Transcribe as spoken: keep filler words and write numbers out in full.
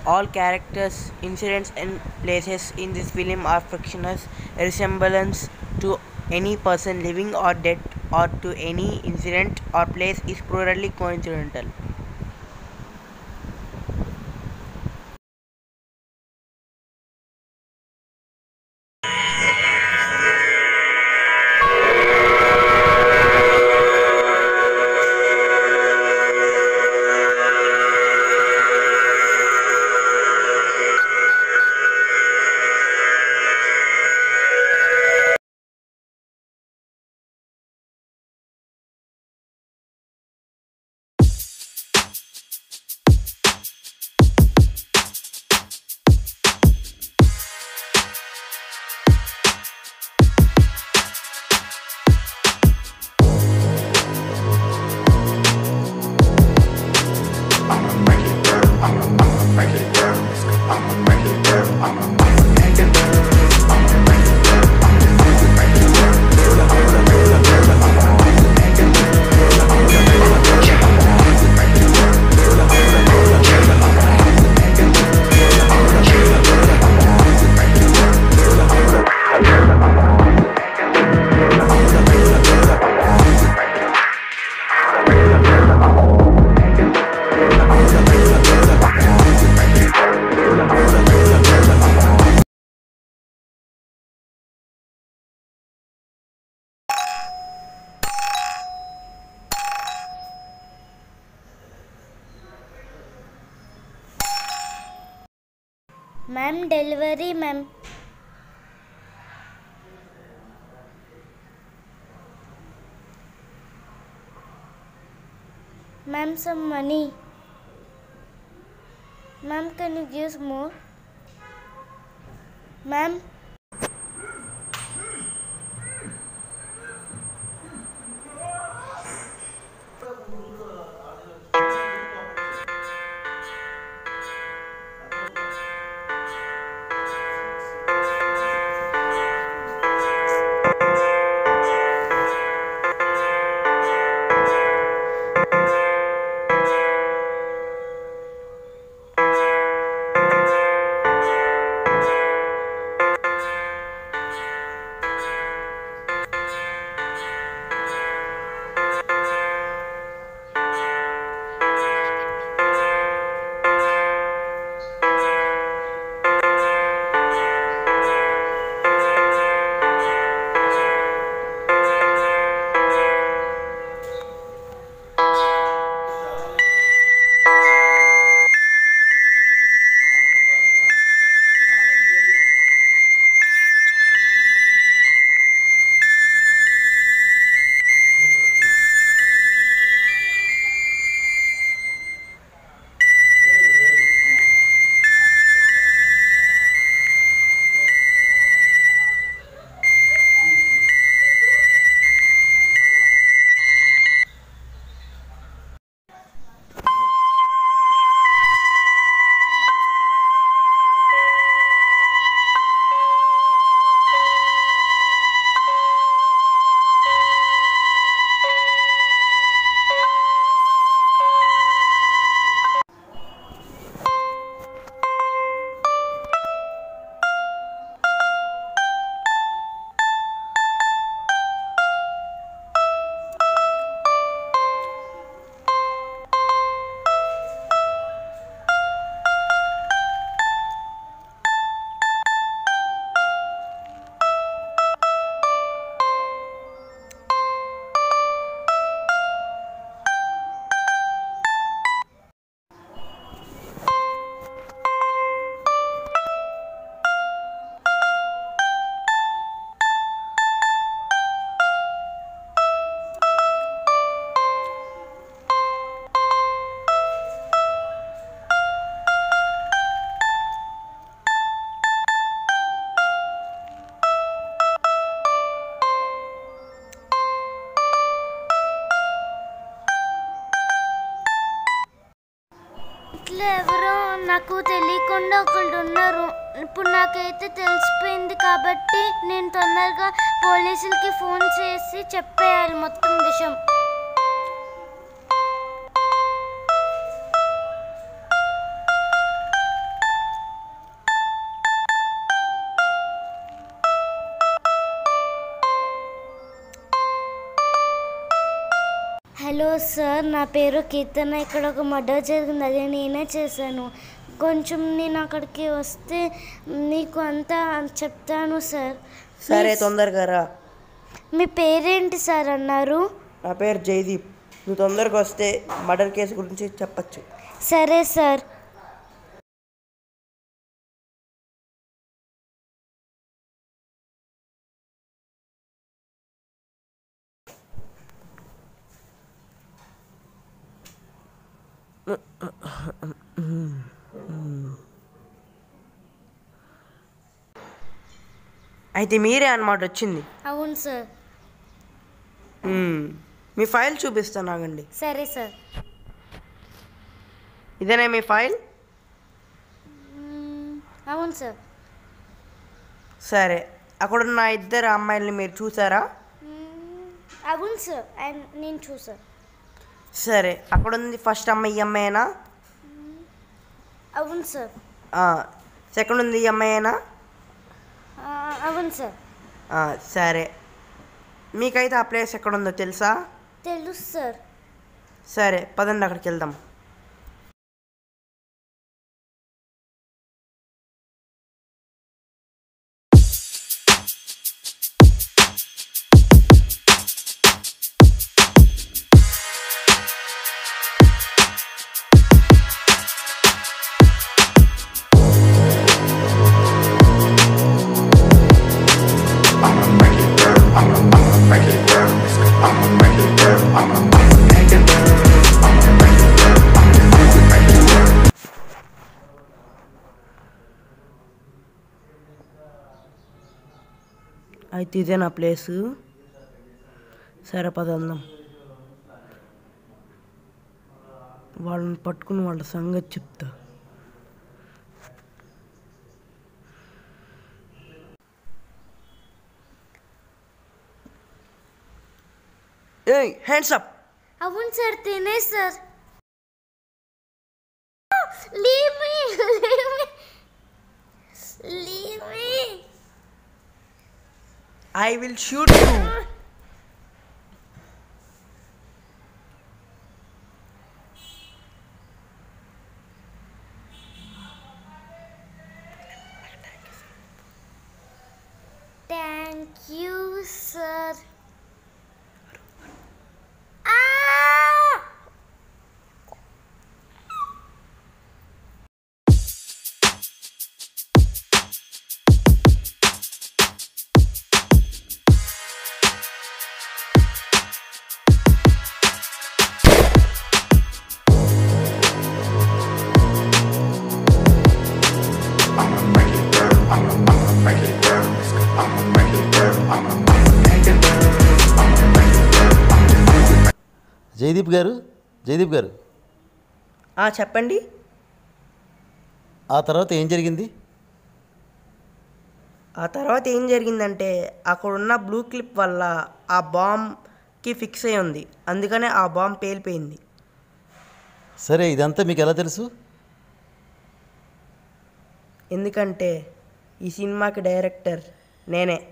All characters, incidents, and places in this film are fictitious. Resemblance to any person living or dead or to any incident or place is purely coincidental. Ma'am, delivery, ma'am. Ma'am, some money. Ma'am, can you give more? Ma'am. ఇట్లా ఎవరో నాకు తెలియకుండా ఒకళ్ళు ఉన్నారు. ఇప్పుడు నాకైతే తెలిసిపోయింది కాబట్టి నేను తొందరగా పోలీసులకి ఫోన్ చేసి చెప్పేయాలి మొత్తం విషయం. సార్ నా పేరు కీర్తన. ఇక్కడ ఒక మర్డర్ జరిగింది, అదే నేనే చేశాను. కొంచెం నేను అక్కడికి వస్తే నీకు అంతా చెప్తాను సార్. సరే తొందరగా రా. మీ పేరేంటి సార్ అన్నారు? నా పేరు జయదీప్. నువ్వు తొందరగా వస్తే మర్డర్ కేసు గురించి చెప్పచ్చు. సరే సార్. అయితే మీరే అన్నమాట వచ్చింది. అవును సార్. మీ ఫైల్ చూపిస్తాను, ఆగండి. సరే సార్. ఇదేనా మీ ఫైల్? అవును సార్. సరే, అక్కడున్న ఇద్దరు అమ్మాయిల్ని మీరు చూసారా? అవును సార్, నేను చూసాను. సరే, అక్కడ ఉంది ఫస్ట్ అమ్మాయి ఈ అమ్మాయినా? అవును సార్. సెకండ్ ఉంది ఈ అమ్మాయినా? అవును సార్. సరే, మీకైతే ఆ ప్లేస్ ఎక్కడ ఉందో తెలుసా? తెలుసు సార్. సరే పదండి, అక్కడికి వెళ్దాం. అయితే ఇదే నా ప్లేసు. సరే పదందాం. వాళ్ళని పట్టుకుని వాళ్ళ సంగతి చెప్తా. ఏయ్, హ్యాండ్స్ అప్. అవును సార్, తినే sir. Leave me, leave me, leave me. I will shoot you. Thank you, sir. Jaydeep గారు, జయదీప్ గారు చెప్పండి. ఆ తర్వాత ఏం జరిగింది? ఆ తర్వాత ఏం జరిగిందంటే అక్కడున్న బ్లూ క్లిప్ వల్ల ఆ బాంబ్కి ఫిక్స్ అయి ఉంది, అందుకనే ఆ బాంబ్ పేలిపోయింది. సరే, ఇదంతా మీకు ఎలా తెలుసు? ఎందుకంటే ఈ సినిమాకి డైరెక్టర్ నేనే.